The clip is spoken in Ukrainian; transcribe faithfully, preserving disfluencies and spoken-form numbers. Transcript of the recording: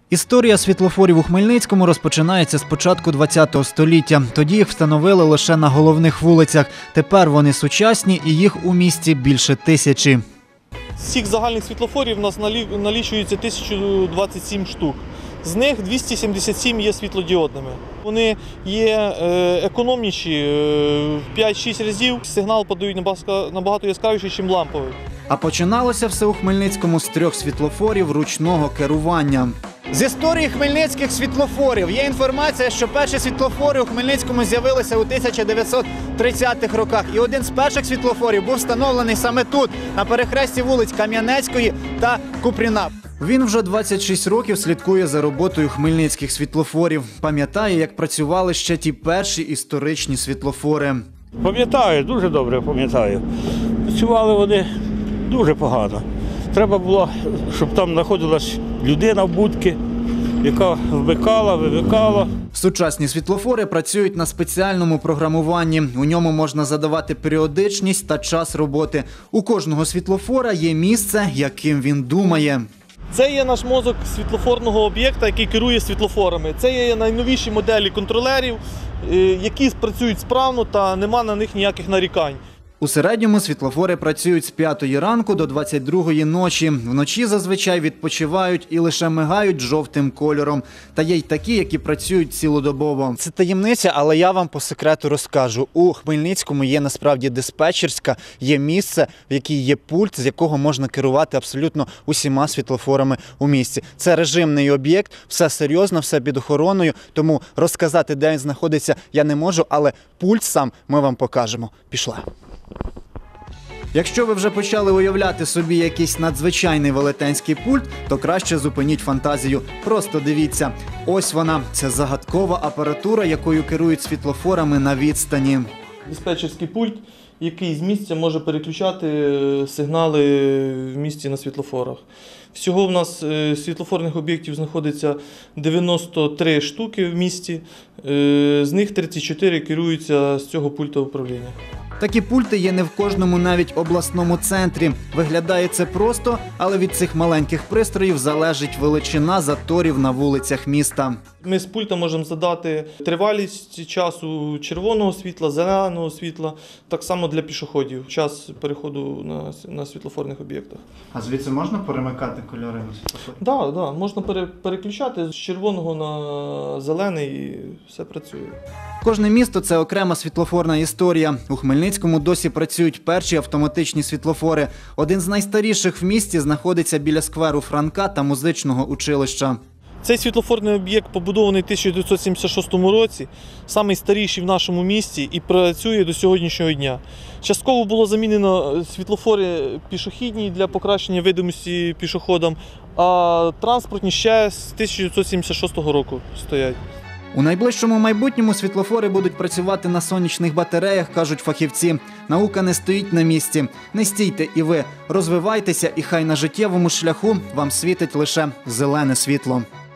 Історія світлофорів у Хмельницькому розпочинається з початку ХХ століття. Тоді їх встановили лише на головних вулицях. Тепер вони сучасні і їх у місті більше тисячі. З всіх загальних світлофорів у нас налічується тисяча двадцять сім штук. З них двісті сімдесят сім є світлодіодними. Вони є економніші в п'ять-шість разів. Сигнал подають набагато яскравіший, ніж ламповий. А починалося все у Хмельницькому з трьох світлофорів ручного керування. З історії хмельницьких світлофорів є інформація, що перші світлофори у Хмельницькому з'явилися у тисяча дев'ятсот тридцятих роках. І один з перших світлофорів був встановлений саме тут, на перехресті вулиць Кам'янецької та Купріна. Він вже двадцять шість років слідкує за роботою хмельницьких світлофорів. Пам'ятає, як працювали ще ті перші історичні світлофори. Пам'ятаю, дуже добре пам'ятаю. Працювали вони дуже погано. Треба було, щоб там знаходилась людина в будці, яка вмикала, вимикала. Сучасні світлофори працюють на спеціальному програмуванні. У ньому можна задавати періодичність та час роботи. У кожного світлофора є місце, яким він думає. Це є наш мозок світлофорного об'єкта, який керує світлофорами. Це є найновіші моделі контролерів, які працюють справно та нема на них ніяких нарікань. У середньому світлофори працюють з п'ятої ранку до двадцять другої ночі. Вночі зазвичай відпочивають і лише мигають жовтим кольором. Та є й такі, які працюють цілодобово. Це таємниця, але я вам по секрету розкажу. У Хмельницькому є насправді диспетчерська, є місце, в якій є пульт, з якого можна керувати абсолютно усіма світлофорами у місті. Це режимний об'єкт, все серйозно, все під охороною, тому розказати, де він знаходиться, я не можу, але пульт сам ми вам покажемо. Пішла. Якщо ви вже почали уявляти собі якийсь надзвичайний велетенський пульт, то краще зупиніть фантазію. Просто дивіться. Ось вона. Це загадкова апаратура, якою керують світлофорами на відстані. Диспетчерський пульт, який з місця може переключати сигнали в місті на світлофорах. Всього в нас світлофорних об'єктів знаходиться дев'яносто три штуки в місті, з них тридцять чотири керуються з цього пульта управління. Такі пульти є не в кожному навіть обласному центрі. Виглядає це просто, але від цих маленьких пристроїв залежить величина заторів на вулицях міста. Ми з пульта можемо задати тривалість часу червоного світла, зеленого світла, так само для пішоходів, час переходу на, на світлофорних об'єктах. А звідси можна перемикати кольори на світлофорі? Так, да, да, можна пере, переключати з червоного на зелений і все працює. Кожне місто – це окрема світлофорна історія. У Хмельницькому досі працюють перші автоматичні світлофори. Один з найстаріших в місті знаходиться біля скверу Франка та музичного училища. Цей світлофорний об'єкт побудований в тисяча дев'ятсот сімдесят шостому році, найстаріший в нашому місті і працює до сьогоднішнього дня. Частково було замінено світлофори пішохідні для покращення видимості пішоходам, а транспортні ще з тисяча дев'ятсот сімдесят шостого року стоять. У найближчому майбутньому світлофори будуть працювати на сонячних батареях, кажуть фахівці. Наука не стоїть на місці. Не стійте і ви. Розвивайтеся, і хай на життєвому шляху вам світить лише зелене світло.